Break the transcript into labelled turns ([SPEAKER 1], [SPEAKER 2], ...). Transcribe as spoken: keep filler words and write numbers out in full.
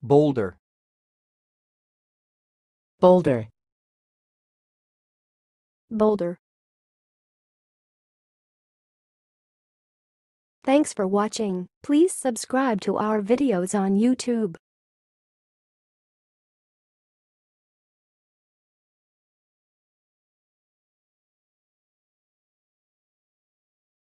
[SPEAKER 1] Boulder.
[SPEAKER 2] Boulder.
[SPEAKER 3] Boulder. Thanks for watching. Please subscribe to our videos on YouTube.